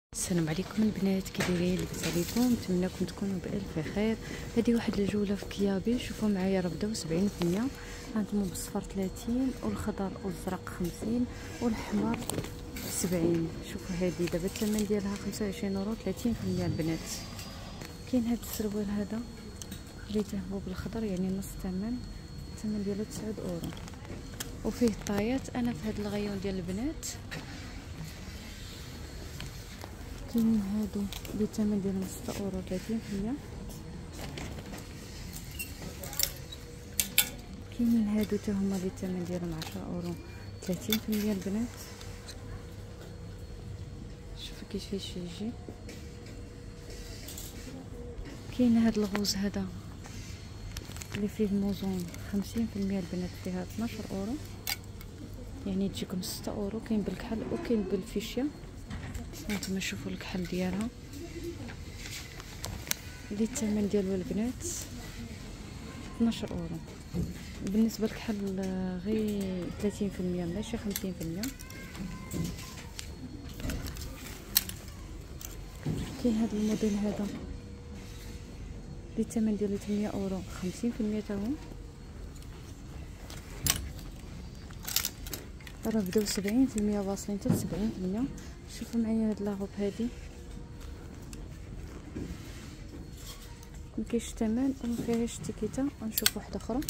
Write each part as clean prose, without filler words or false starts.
السلام عليكم البنات، كي دايرين؟ لاباس عليكم؟ نتمنىكم تكونوا بالف خير. هذه واحد الجوله في كيابي. شوفوا معايا راه بداو 70%. عندهم بالصفر 30 والخضر والزرق 50 والاحمر 70. شوفوا هذه دابا الثمن ديالها 25 يورو 30% البنات. كاين هذا السروال هذا اللي هو بالخضر يعني نص الثمن ديالو 9 يورو. وفيه طايات. انا في هذا الغيون ديال البنات كاينين هادو اللي الثمن ديالهم 6 يورو 30%. كاينين هادو حتى هما اللي الثمن ديالهم 10 يورو 30% البنات. شوفوا كيفاش يجي. كاين هاد الغوز هذا اللي فيه موزون 50% البنات، فيها 12 يورو يعني تجيكم 6 يورو. كاين بالكحل وكاين بالفيشيا. هانتوما شوفوا الكحل ديالها اللي الثمن ديالو البنات 12 يورو. بالنسبه للكحل غير 30% ماشي 50%. كاين هذا الموديل هذا اللي الثمن ديالو 8 يورو 50% تا هو. راه بداو 70% واصلين حتى 70%. شوفوا معايا هاد لاغوب هادي مكاينش الثمن وما فيهاش تيكيتا. غنشوف واحده اخرى.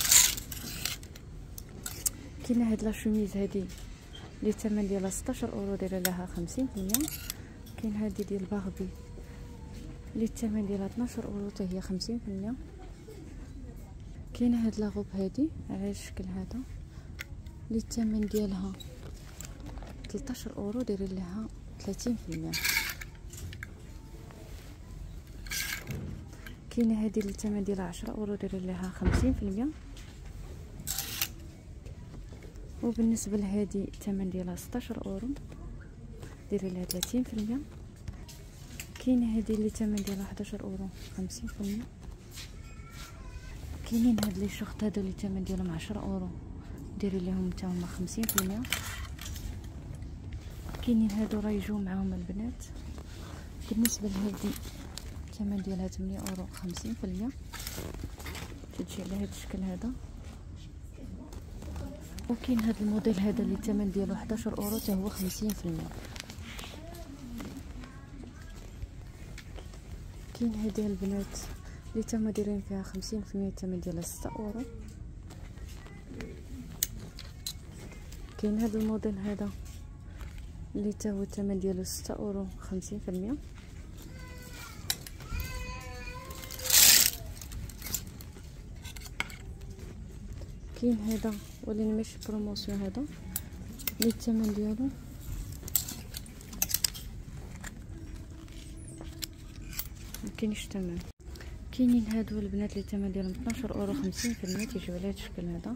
كاينه هاد لا شوميز هادي اللي الثمن ديالها 16 يورو دايره لها 50%. كاين هادي ديال باربي اللي الثمن ديالها 12 يورو حتى هي 50%. كاينه هاد لاغوب هادي على الشكل هذا اللي الثمن ديالها 13 يورو دايره لها 30%. كاينه هذه اللي الثمن ديالها 10 يورو دايره لها 50%. وبالنسبه لهذه الثمن ديالها 16 يورو دايره لها 30%. كاينه هذه اللي الثمن ديالها 11 يورو 50%. كاينين هاد لي شورت هذا اللي الثمن ديالهم 10 يورو دايرين لهم حتى هما 50%. كاينين هادو راه يجوا معاهم البنات. بالنسبه لهذه الثمن ديالها 8 يورو 50%. تجي على هذا الشكل هذا. وكاين هذا الموديل هذا اللي الثمن ديالو 11 يورو حتى هو 50%. كاين هذه البنات اللي تما دايرين فيها 50% الثمن ديالها 6 يورو. كاين هذا الموديل هذا اللي تا هو الثمن ديالو 6 يورو 50%. كاين هذا ولكن ماشي بروموسيون، هذا اللي الثمن ديالو مكاينش الثمن. كاينين هادو البنات اللي الثمن ديالهم 12 يورو 50%. تيجيو على هذا الشكل هذا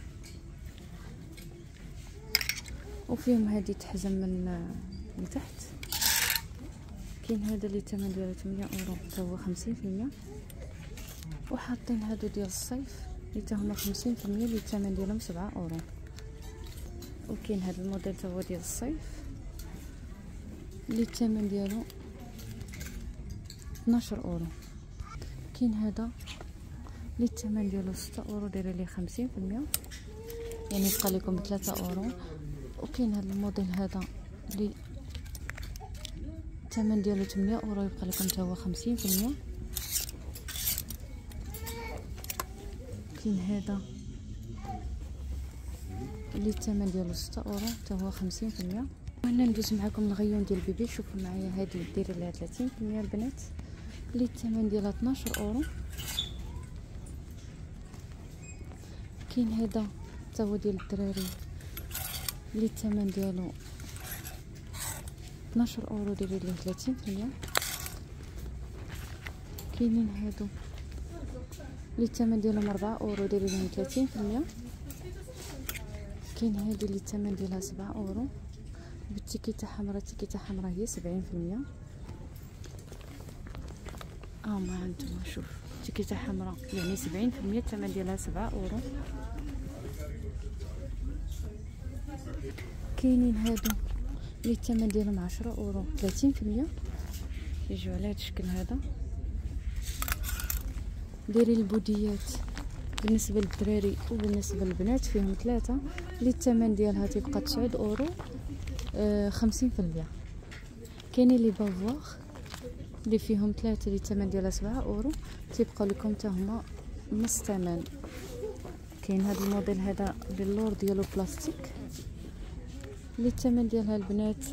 وفيهم هذه تحزم من تحت. كاين هذا اللي الثمن ديالو 8 يورو حتى هو 50%. وحاطين هادو ديال الصيف اللي تا هما 50% اللي الثمن ديالهم 7 يورو. وكاين هذا الموديل تا هو ديال الصيف اللي الثمن ديالو 12 يورو. كاين هذا اللي الثمن ديالو 6 يورو دايره ليه 50% يعني يبقى لكم 3 يورو. وكاين هذا الموديل هذا اللي الثمن ديالو 8 يورو يبقى لكم حتى هو 50%. كاين هذا اللي الثمن ديالو 6 يورو حتى هو 50%. وهنا ندوز معكم الغيون ديال البيبي. شوفوا معايا هذه دايره لها 30% البنات اللي الثمن ديالها 12 يورو. كاين هذا حتى هو ديال الدراري اللي الثمن ديالو 12 يورو داير ليه 30%. كاينين هادو اللي الثمن ديالهم 4 يورو داير لهم 30%. كاين هادي اللي الثمن ديالها 7 يورو بالتيكيته حمراء. التيكيته حمراء هي 70%. ما عندهم شوف تيكيته حمراء يعني 70%. الثمن ديالها 7 يورو. كاينين هادو اللي الثمن ديالهم 10 يورو 30%. يجوا على هذا الشكل هذا. دايرين البوديات بالنسبه للدراري وبالنسبه للبنات، فيهم ثلاثه اللي الثمن ديالها تيبقى 9 اورو 50%. كاينين لي بافوار اللي فيهم ثلاثه اللي الثمن ديالها 7 اورو، تيبقاو لكم حتى هما نص الثمن. كاين هذا الموديل هذا باللور ديالو بلاستيك اللي الثمن ديالها البنات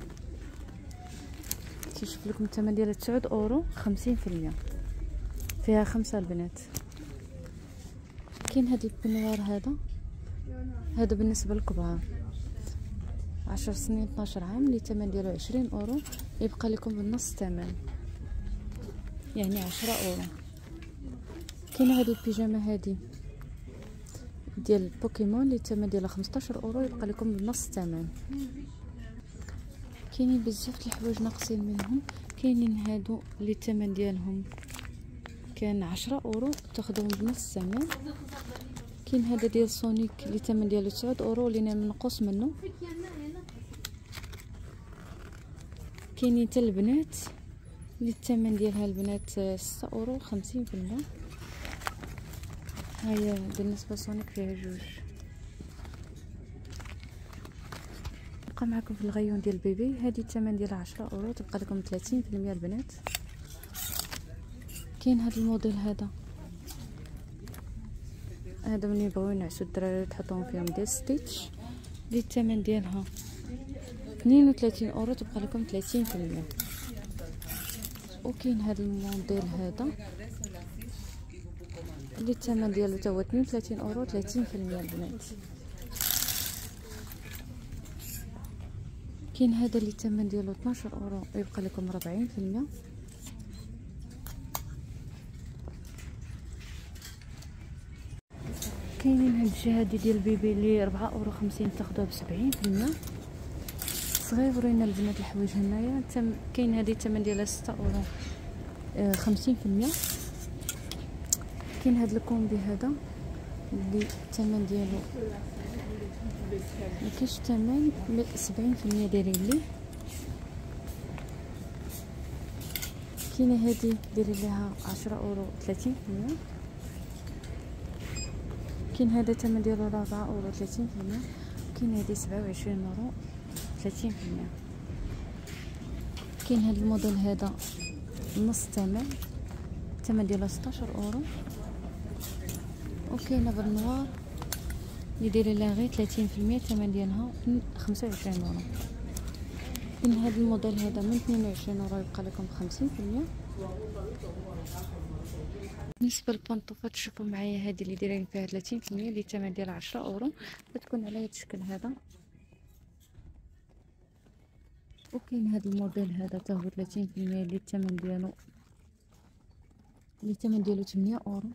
كيشوف لكم الثمن ديالها 9 اورو 50%. فيها 5 البنات. كاين هذا البنوار هذا بالنسبه للكبار 10 سنين 12 عام اللي الثمن ديالو 20 اورو، يبقى لكم بالنص الثمن يعني 10 اورو. كاين هذه البيجامه هذه ديال بوكيمون اللي الثمن ديالها 15 اورو، يبقى لكم بالنص الثمن. كاينين بزاف د الحوايج ناقصين منهم. كاينين هادو اللي الثمن ديالهم كان 10 اورو، تاخذوهم بنص الثمن. كاين هذا ديال سونيك اللي الثمن ديالو 9 اورو اللي منقوص منه. كاينين حتى البنات اللي الثمن ديالها البنات 6 اورو 50%. هيا بالنسبه لسونيك فيها جوج. نبقى معكم في الغيون ديال البيبي. هذه الثمن ديالها 10 اورو، تبقى لكم 30% البنات. كاين هذا الموديل هذا ملي يبغيو ينعسوا الدراري تحطوهم فيهم ديال ستيتش اللي الثمن ديالها 32 اورو، تبقى لكم 30%. وكاين هذا الموديل اللي الثمن ديالو تا هو 32 اورو 30% البنات. كاين هذا اللي الثمن ديالو 12 اورو، يبقى لكم 40%. كاينين هاد الجهه ديال البيبي اللي 4 اورو 50 تاخذوها ب 70%. صغيورين البنات الحوايج هنايا. كاين هذه الثمن ديالها 6 اورو 50%. كاين هذا الكومبي هذا اللي الثمن ديالو مكاينش الثمن 70% دايرين ليه. كاينه هذه دايرين ليها 10 اورو 30%. كاين هذا الثمن ديالو 4 اورو 30%. كاين هذه 27 اورو 30%. كاين هذا الموديل هذا نص الثمن ديالو 16 اورو. وكاينه بالنوار اللي دايره لها غير 30%، الثمن ديالها 25 اورو. كاين هذا الموديل هذا من 22 اورو، يبقى لكم 50%. بالنسبه للبنطوفات شوفوا معايا هذه اللي دايرين فيها 30% اللي الثمن ديالها 10 اورو، كتكون على هذا الشكل هذا. وكاين هذا الموديل هذا حتى هو 30% اللي الثمن ديالو 8 اورو.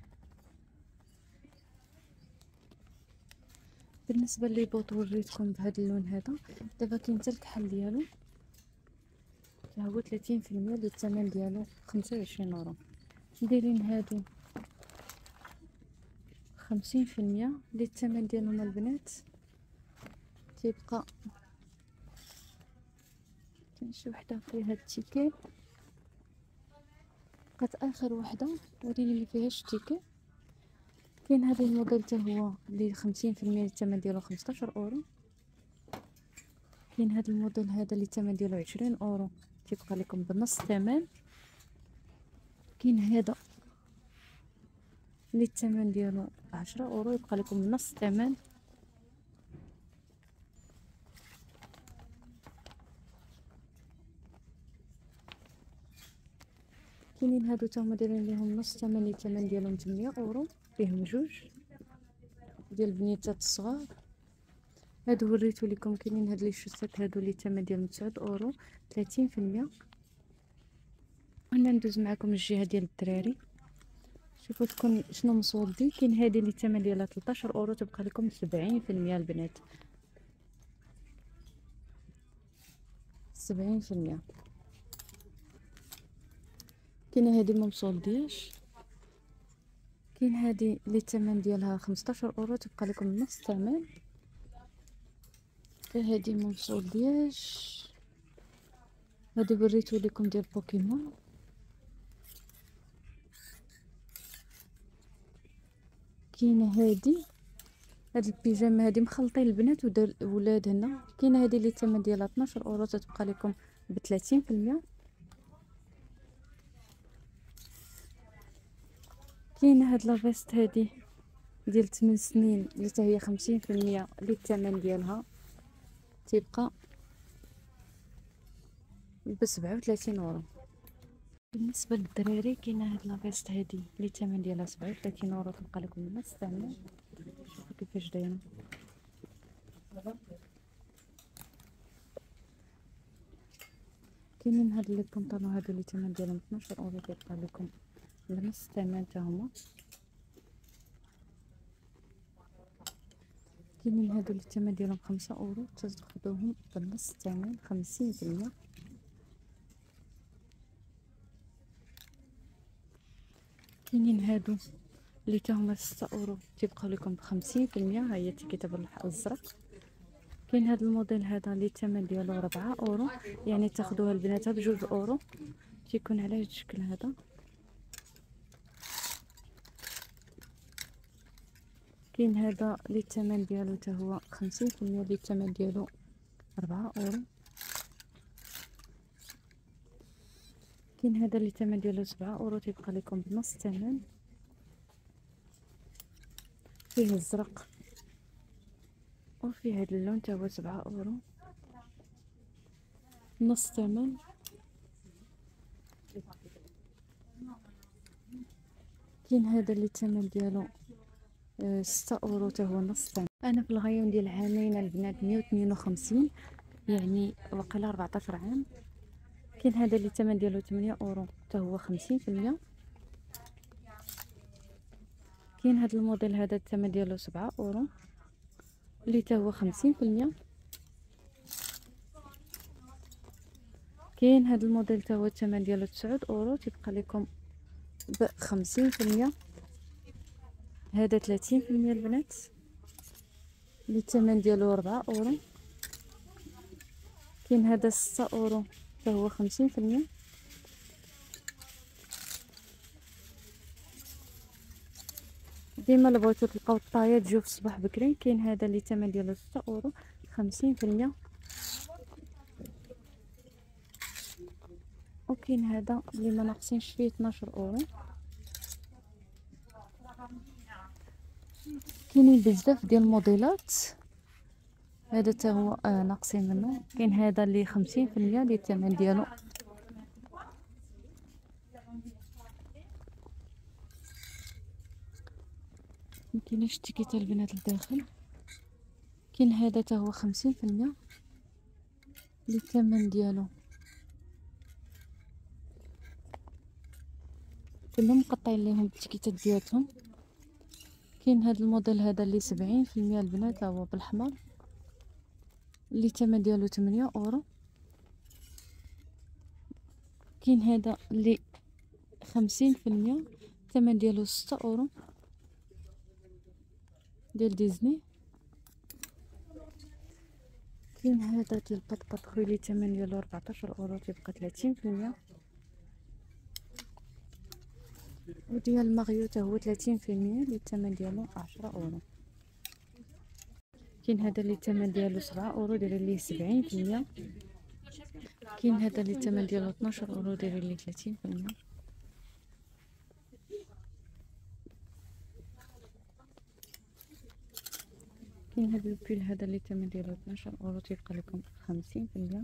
بالنسبه لي بوط وريتكم بهذا اللون هذا. دابا كاين حتى الكحل ديالو حتى هو 30% اللي الثمن ديالو 25 اورو. دايرين هادو 50% اللي الثمن ديالهم البنات تيبقى. كاين شي وحده فيها التيكي، بقات اخر وحده وريني اللي فيهاش التيكي. كاين هذا الموديل حتى هو اللي 50% الثمن ديالو 15 اورو. كاين هذا الموديل هذا اللي الثمن ديالو 20 اورو، تيبقى لكم بنص الثمن. كاين هذا اللي الثمن ديالو 10 اورو، يبقى لكم نص الثمن. كاينين هادو تا هما دايرين ليهم نص الثمن اللي الثمن ديالهم 8 اورو، فيهم جوج ديال البنيتات الصغار. هادو وريتو لكم. كاينين هاد لي شوسات هادو اللي الثمن ديالهم 9 اورو 30%. انا ندوز معكم الجهه ديال الدراري. شوفوا تكون شنو مصودين. كاين هذه اللي الثمن ديالها 13 اورو، تبقى لكم 70% البنات 70%. كاينه هذه ما مصودياش. كاين هذه اللي الثمن ديالها 15 اورو، تبقى لكم نص الثمن. هذه ما مصودياش. هادي وريتو لكم ديال بوكيمون. كاينه هادي، هاد البيجامه هادي مخلطين البنات ولاد هنا. كاينه هادي اللي الثمن ديالها 12 اورو، تتبقى لكم ب 30%. كاينه هاد لافيست هادي ديال 8 سنين اللي حتى هي 50%، اللي الثمن ديالها تيبقى ب 37 اورو. بالنسبه للدراري كاينه هاد لافيست هادي اللي الثمن ديالها 37 اورو، تبقى لكم مستعمل. شوفوا كيفاش دايره. كاينين هاد لي بونطالون هادو اللي الثمن ديالهم 12 اورو، تيبقى لكم بنفس الثمن حتى هما. كاينين هادو اللي الثمن ديالهم 5 اورو، تاخدوهم بنفس الثمن 50%. كاينين هادو اللي تا هما 6 اورو، تيبقاو لكم ب 50%. ها هي الكتاب الازرق. كاين هاد الموديل هذا اللي الثمن ديالو 4 اورو، يعني تاخدوها البنات بجوج اورو. تيكون على هاد الشكل هذا. كاين هذا اللي الثمن ديالو حتى هو 50%، اللي الثمن ديالو 4 اورو. كاين هذا اللي الثمن ديالو 7 اورو، تيبقى لكم بنص الثمن. فيه الزرق وفيه هاد اللون حتى هو 7 اورو، نص الثمن. كاين هذا اللي الثمن ديالو 6 اورو، حتى هو نص الثمن. انا في الغيون ديال عامين البنات 152، يعني واقيلا 14 عام. كاين هذا اللي الثمن ديالو 8 اورو، حتى هو 50%. كاين هذا الموديل هذا الثمن ديالو 7 اورو، اللي حتى هو 50%. كاين هذا الموديل حتى هو الثمن ديالو 9 اورو، تيبقى لكم ب 50%. هذا 30% البنات، اللي الثمن ديالو 4 اورو. كاين هذا 6 اورو، حتى هو 50%. ديما بغيتو تلقاو الطايه تجيو في الصباح بكري. كاين هذا اللي الثمن ديالو 6 اورو 50%. وكاين هذا اللي ما ناقصينش فيه 12 اورو. كاينين بزاف ديال الموديلات. هذا حتى هو ناقصين منه. كاين هذا اللي 50%، اللي الثمن ديالو مكاينش التيكيتا البنات لداخل. كاين هذا حتى هو 50%، اللي الثمن ديالو كلهم مقطعين ليهم التيكيتات ديالهم. كاين هذا الموديل هذا اللي 70% البنات، هو بالاحمر، اللي الثمن ديالو 8 اورو. كاين هذا اللي 50%، الثمن ديالو 6 اورو، ديال ديزني. كاين هذا ديال بط خويا اللي الثمن ديالو 14 اورو، تيبقى 30%. وديال ماريو حتى هو 30%، اللي الثمن ديالو 10 اورو. كاين هذا اللي الثمن ديالو 7 اورو، داير ليه 70%. كاين هذا اللي الثمن ديالو 12 اورو، داير ليه 30%. كاين هذا البيل هذا اللي الثمن ديالو 12 اورو، تيبقى لكم 50%.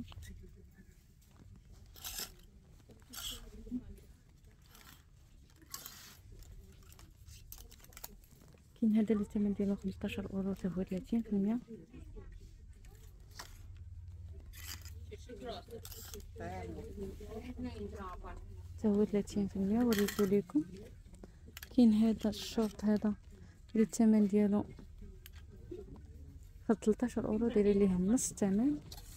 كاين هذا اللي الثمن ديالو 15 اورو، حتى هو 30%. حتى هو 30%، وريتو ليكم. كاين هذا الشورت هذا اللي الثمن ديالو 13 اورو، داير ليه نص الثمن.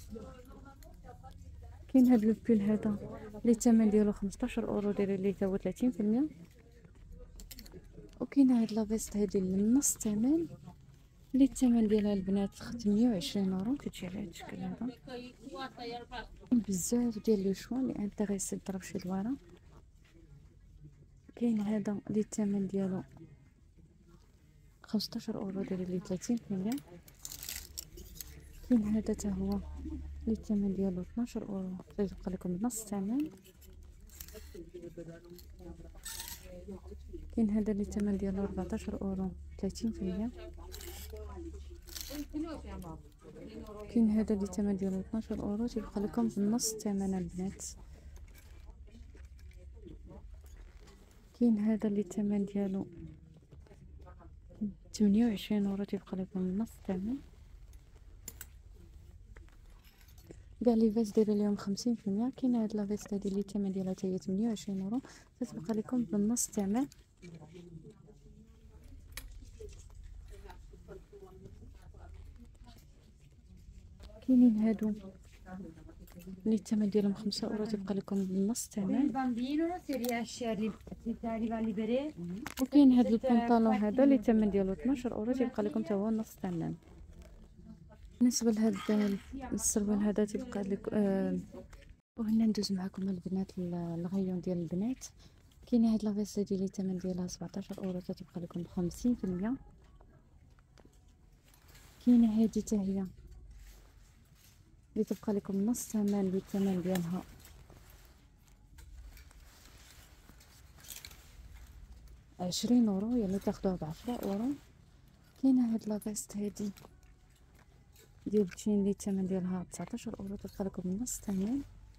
كاين هذا البيل هذا اللي الثمن ديالو 15 اورو، داير ليه حتى هو 30%. وكاين هاد لافيست هادي لنص الثمن، اللي الثمن ديالها البنات 820 اورو. كتجي على هاد الشكل هذا. بزاف ديال لي شوا اللي انتريسي ضرب شي دواره. كاين هذا اللي الثمن ديالو 15 اورو، داير لي 30%. كاين هذا حتى هو اللي الثمن ديالو 12 اورو، غيبقى لكم بنص الثمن. كاين هذا اللي الثمن ديالو 14 اورو 30%. كاين هذا اللي الثمن ديالو 12 اورو، تيبقى لكم بنص الثمن البنات. كاين هذا اللي الثمن ديالو 28 اورو، تيبقى لكم بنص الثمن. كاع لي فيس دايره ليهم 50%. كاين هاد لا فيس هادي اللي الثمن ديالها حتى هي 28 اورو، تتبقى لكم بالنص الثمن. كاينين هادو اللي الثمن ديالهم 5 اورو، تبقى لكم بالنص الثمن. وكاين هاد البنطلون هذا اللي الثمن ديالو 12 اورو، تيبقى لكم حتى هو نص الثمن. بالنسبه لهاد السروال هذا تيبقى لك وهنا ندوز معكم البنات الغيون ديال البنات. كاينه هاد لافيس هادي اللي الثمن ديالها 17 اورو، تتبقى لكم ب 50%. كاينه هادي حتى هي اللي تبقى لكم نص الثمن، اللي الثمن ديالها 20 اورو، يعني تاخدوها ب10 اورو. كاينه هاد لافيست هادي ديال بتشين اللي الثمن ديالها 19 اورو، تبقى لكم نص الثمن.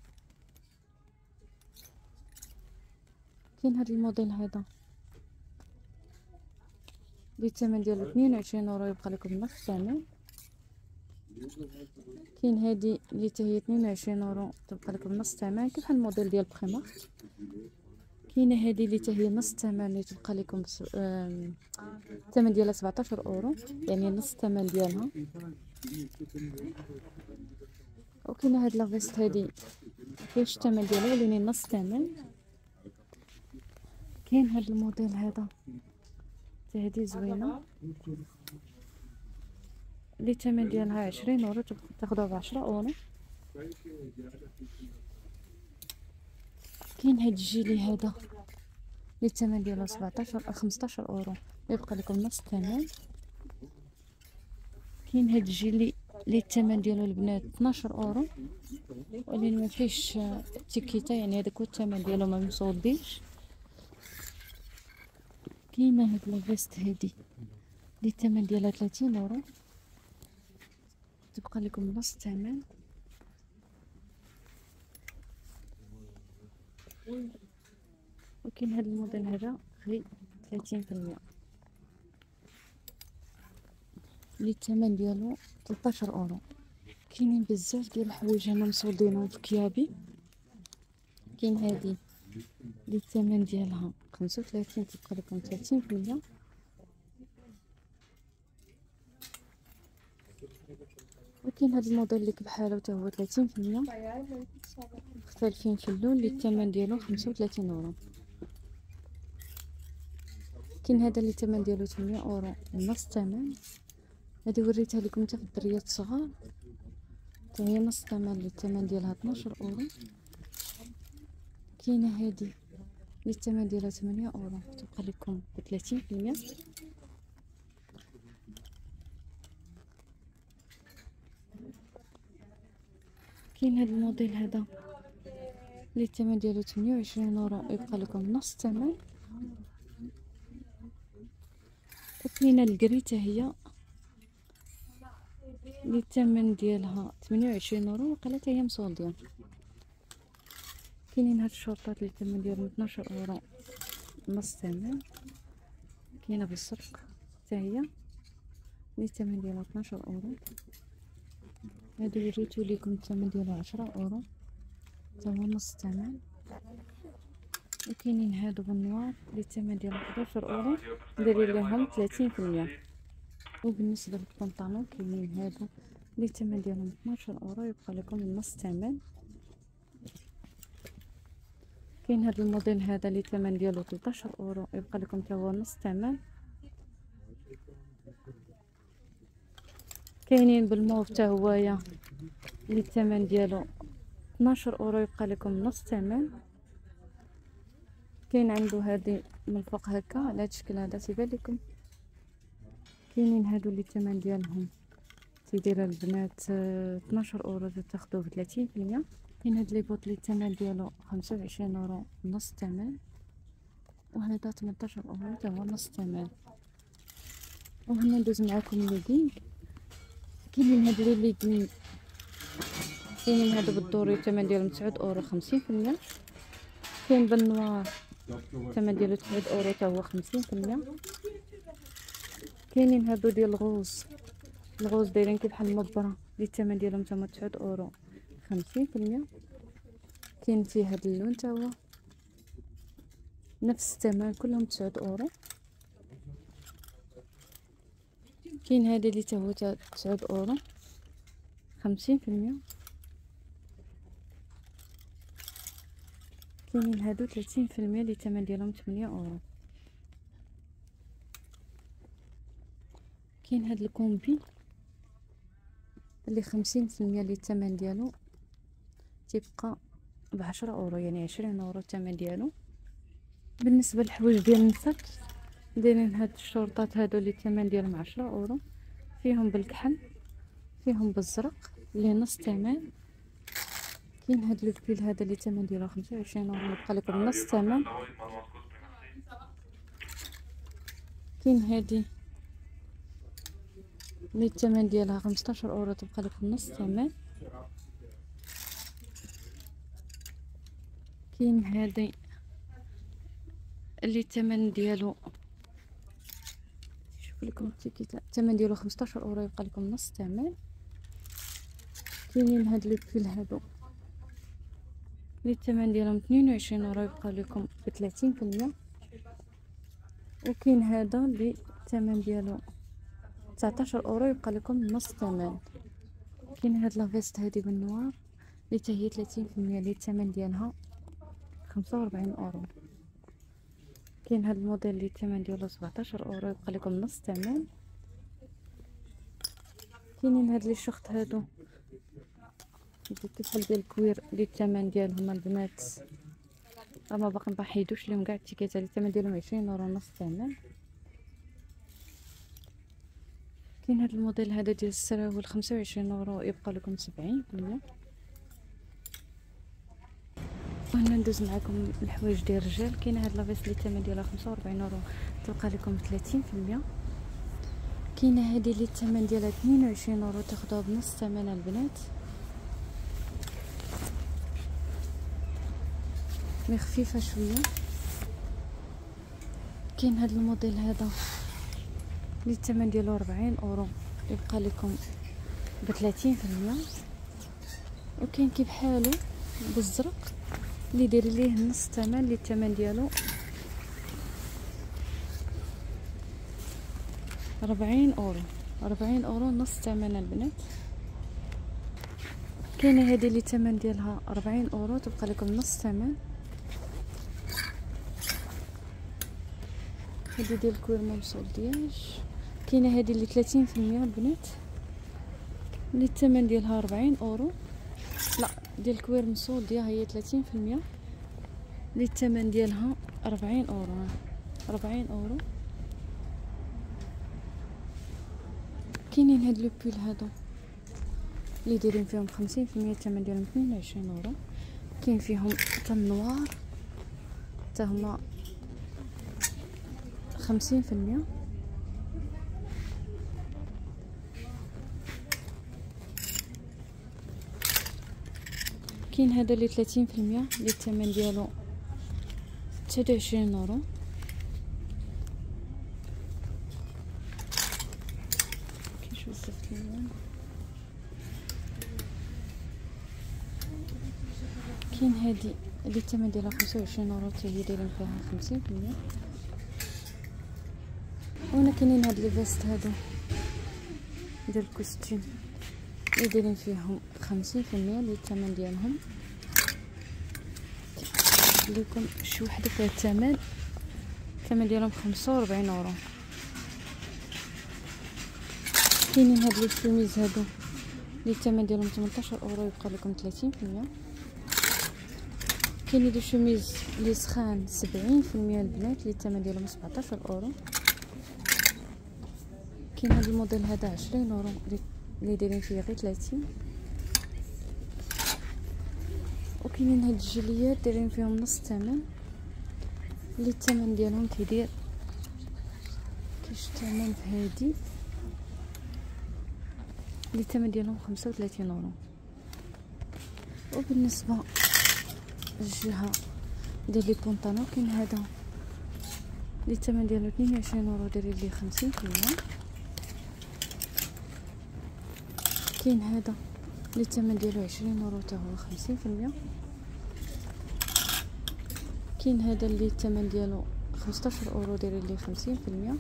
كاين هاد الموديل هذا اللي الثمن ديالو 22 اورو، يبقى لكم نص الثمن. كاين هادي اللي حتى هي 22 اورو، تبقى لكم نص الثمن، كيف بحال الموديل ديال بخيمارت. كاينه هادي اللي حتى هي نص الثمن، اللي تبقى لكم الثمن ديالها 17 اورو، يعني نص الثمن ديالها. وكاينه هاد لافيست هادي فيش الثمن ديالها ولكن نص الثمن. كاين هاد الموديل هذا حتى هادي زوينه، اللي الثمن ديالها 20 اورو، تاخدوها ب10 اورو. كاين هاد الجيلي هذا اللي الثمن ديالو 15 اورو، يبقى لكم نص الثمن. كاين هاد الجيلي اللي الثمن ديالو البنات 12 اورو، ولكن ما فيهش تيكيتا، يعني هذاك هو الثمن ديالو ما مصوديش. كاينه هاد لافيست هادي اللي الثمن ديالها 30 اورو، تبقى لكم نص الثمن. وكاين هاد الموديل هذا غير 30%، اللي الثمن ديالو 13 اورو. كاينين بزاف ديال الحوايج هنا مصودينهم في كيابي. كاين هادي اللي الثمن ديالها 35، تبقى لكم 30%. وكاين هاد الموديل اللي بحالو حتى هو 30%، مختلفين في اللون، اللي الثمن ديالو 35 اورو. كاين هذا اللي الثمن ديالو 8 اورو، نص الثمن. هادي وريتها لكم حتى في الدريات الصغار، حتى هي نص الثمن، اللي الثمن ديالها 12 اورو. كاينه هادي اللي الثمن ديالها 8 اورو، تبقى لكم ب 30%. كاين هاد الموديل هذا اللي الثمن ديالو 28 اورو، يبقى لكم نص الثمن. وكاينه الكريته هي اللي الثمن ديالها 28 اورو، وقيلا حتى هي مصودين. كاينين هاد الشورطات اللي الثمن ديالهم 12 اورو، نص الثمن. كاينه بالصفق حتى هي اللي الثمن ديالها 12 اورو. هادو وريتو ليكم الثمن ديالها 10 اورو، حتى هو نص الثمن. وكاينين هادو بالنوار اللي الثمن ديالهم 11 اورو، دايرين ليهم 30%. وبالنسبه للبنطلون كاينين هادو اللي الثمن ديالهم 12 اورو، يبقى لكم نص الثمن. كاين هذا الموديل هذا اللي الثمن ديالو 13 اورو، يبقى لكم حتى هو نص الثمن. كاينين بالموف حتى هوايا اللي الثمن ديالو 12 اورو، يبقى لكم نص ثمن. كاين عنده هذه من الفوق هكا على هذا الشكل هذا تيبان لكم. كاينين هادو اللي الثمن ديالهم تيدير البنات 12 اورو، تاخذوه ب 30%. كاين هاد لي بوط اللي الثمن ديالو 25 اورو نص ثمن، وهذا 18 اورو حتى هو نص ثمن. وهنا ندوز معاكم ليغينغ. كاينين هاد لي ليغينغ، كاينين هادو بالدوري الثمن ديالهم 9 اورو 50%. كاين بالنوار الثمن ديالو 9 اورو حتى هو 50%. كاينين هادو ديال الغوز دايرين كي بحال المبره اللي الثمن ديالهم تما 9 اورو 50%. كاين فيه هاد اللون تا هو نفس الثمن كلهم 9 اورو. كاين هذا اللي تا هو 9 اورو 50%. كاينين هادو 30% اللي الثمن ديالهم 8 اورو. كاين هاد الكومبي اللي 50% اللي الثمن ديالو تيبقى ب10 اورو، يعني 20 اورو الثمن ديالو. بالنسبه للحوايج ديال النساء دايرين هاد الشورطات هادو اللي الثمن ديالهم 10 اورو، فيهم بالكحل فيهم بالزرق اللي نص ثمن. كاين هاد البيل هذا اللي الثمن ديالو 25 اورو، يبقى لكم نص ثمن. كاين هادي اللي الثمن ديالها 15 اورو، تبقى لكم نص ثمن. كاين هادي اللي الثمن ديالو شوف لكم التيكيتا، الثمن ديالو 15 اورو، يبقى لكم نص ثمن. كاينين هاد لي بيل هادو اللي الثمن ديالهم 22 اورو، يبقى لكم ب 30%. وكاين هذا اللي الثمن ديالو 19 اورو، يبقى لكم نص ثمن. كاين هاد لافيست هادي بالنوار اللي حتى هي 30% اللي الثمن ديالها 45 اورو. كاين هاد الموديل اللي الثمن ديالو 17 اورو، يبقى لكم نص ثمن. كاينين هاد لي شخط هادو بحال ديال الكوير اللي الثمن ديالهم البنات اما باقي مبحيدوش لهم كاع التيكيت، اللي الثمن ديالهم 20 اورو نص ثمن. كاين هاد الموديل هذا ديال السراول 25 اورو، يبقى لكم 70%. وهنا ندوز معكم الحوايج ديال الرجال. كاين هاد لافيس اللي الثمن ديالها 45 اورو، تبقى لكم 30%. كاينه هادي اللي الثمن ديالها 22 اورو، تاخذوها بنص ثمن البنات، مي خفيفه شويه. كاين هاد الموديل هذا اللي الثمن ديالو 40 اورو، يبقى لكم ب 30%. وكاين كي بحالو بالزرق اللي داير ليه نص ثمن، اللي الثمن ديالو 40 اورو، 40 اورو نص ثمن البنات. كاينه هذه اللي الثمن ديالها 40 اورو، تبقى لكم نص ثمن. هذه ديال الكوير موصول دياج. كاينه هذه اللي 30% البنات، اللي الثمن ديالها 40 اورو. لا ديال الكوير مصول ديالها هي 30%، اللي الثمن ديالها 40 اورو، 40 اورو. كاينين هاد لو بول هادو اللي دايرين فيهم 50%، الثمن ديالهم 22 اورو. كاين فيهم حتى النوار حتى هما 50%. كاين هذا اللي 30% اللي الثمن ديالو 29 اورو. كاين بزاف الالوان. كاين هذه اللي الثمن ديالها 25 اورو، حتى هي دايرين فيها 50%. وهنا كاينين هاد لي فيست هادو ديال الكوستيم اللي دايرين فيهم 50%، اللي الثمن ديالهم لكم شي وحده فيها الثمن ديالهم 45 اورو. كاينين هاد لي شوميز هادو اللي الثمن ديالهم 18 اورو، يبقى لكم 30%. كاينين دي شوميز لي سخان 70% البنات اللي الثمن ديالهم 17 اورو. كاين هاد الموديل هذا 20 اورو اللي دايرين فيه غير 30. وكاينين هاد الجليات دايرين فيهم نص الثمن اللي الثمن ديالهم كيدير كاش الثمن في هادي اللي الثمن ديالهم 35 اورو. وبالنسبه للجهه ديال لي بونطالون كاين هذا اللي الثمن ديالو 22 اورو دايرين ليه 50%. كاين هذا اللي الثمن ديالو 20 اورو حتى هو 50%. كاين هذا اللي الثمن ديالو 15 اورو دايرين ليه 50%.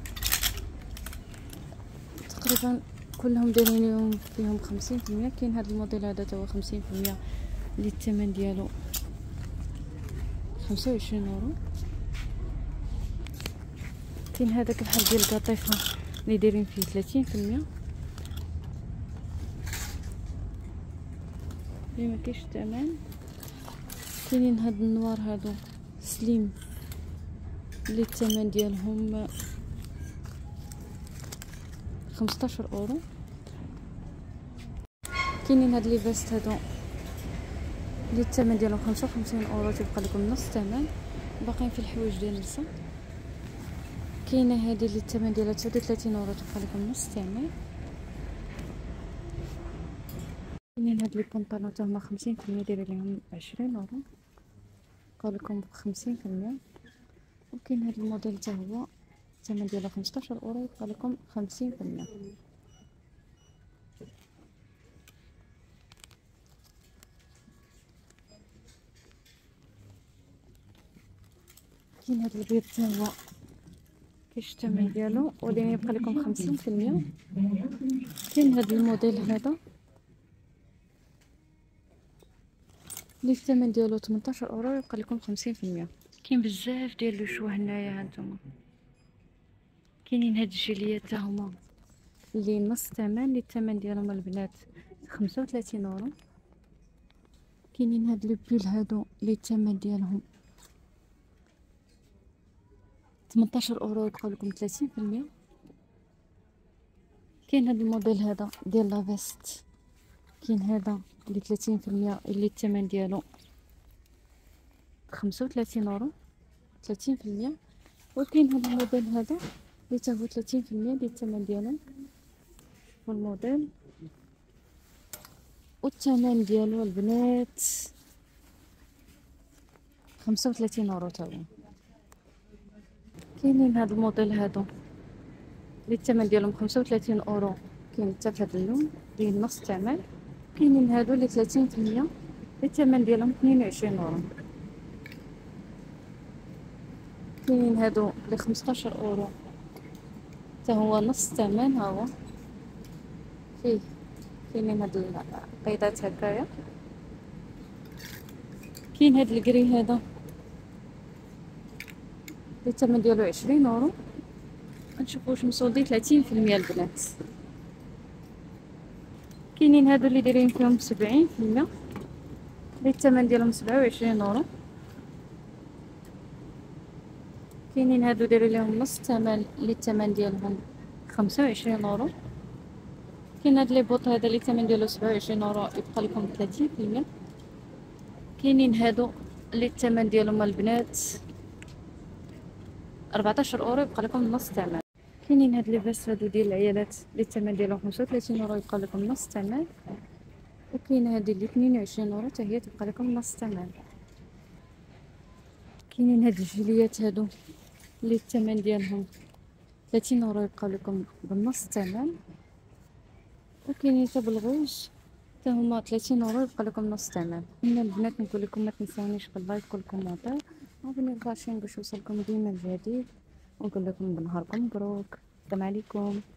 تقريبا كلهم دايرين فيهم 50%. كاين هذا الموديل هذا حتى هو 50% اللي الثمن ديالو 25 اورو. كاين هذاك الحال ديال القطيفه اللي دايرين فيه 30% اللي ما كاينش الثمن. كاينين هاد النوار هادو سليم اللي الثمن ديالهم 15 اورو. كاينين هاد لي فيست هادو اللي الثمن ديالهم 55 اورو، تبقى لكم نص الثمن. باقيين في الحوايج ديال النساء كاينه هذه اللي الثمن ديالها 39 اورو، تبقى لكم نص الثمن. كاينين هاد لي بونطالون تا هما 50% دايرين ليهم 20 اورو، بقاو لكم ب 50%. وكاين هاد الموديل تا هو الثمن ديالو 15 اورو، يبقى لكم 50%. كاين هاد البيض تا هو كاينش الثمن ديالو ولكن يبقى لكم 50%. كاين هاد الموديل هذا اللي الثمن ديالو 18 اورو، يبقى لكم 50%. كاين بزاف ديال لو شوا هنايا هانتوما. كاينين هاد الجيليات تا هما اللي نص الثمن، اللي الثمن ديالهم البنات 35 اورو. كاينين هاد لي بيل هادو اللي الثمن ديالهم 18 اورو، يبقى لكم 30%. كاين هاد الموديل هذا ديال لا فيست، كاين هذا اللي 30% اللي الثمن ديالو 35 اورو 30%. وكاين هذا الموديل هذا اللي تا هو 30% اللي الثمن ديالو، شوفوا الموديل والثمن ديالو البنات 35 اورو تا هو. كاينين هذا الموديل هادو اللي الثمن ديالهم 35 اورو، كاين حتى في هذا اللون داير نص الثمن. كاينين هادو اللي 30% اللي الثمن ديالهم 22 اورو. كاينين هادو اللي 15 اورو حتى هو نص الثمن. ها هو فيه كاينين هاد القيدات هكايا. كاين هاد الكري هذا اللي الثمن ديالو 20 اورو. نشوفوا واش مسودي 30% البنات. كاينين هادو اللي دايرين فيهم 70% اللي الثمن ديالهم 27 اورو. كاينين هادو دايرين لهم نص الثمن اللي الثمن ديالهم 25 اورو. كاين هاد لي بوط هذا اللي الثمن ديالو 27 اورو، يبقى لكم 30%. كاينين هادو اللي الثمن ديالهم البنات 14 اورو، يبقى لكم نص الثمن. كاينين هاد لي فيست هادو ديال العيالات اللي الثمن ديالهم 35 اورو، يبقى لكم نص الثمن. وكاين هادي اللي 22 اورو حتى هي تبقى لكم نص الثمن. كاينين هاد الجيليات هادو اللي الثمن ديالهم 30 اورو، يبقى لكم بالنص الثمن. وكاينين حتى بالغوج حتى هما 30 اورو، يبقى لكم نص الثمن. هنا البنات نقول لكم ما تنساونيش باللايك والكومونتير، وبني الكاشين باش يوصلكم ديما الجديد، ونقول لكم بنهاركم مبروك. السلام عليكم.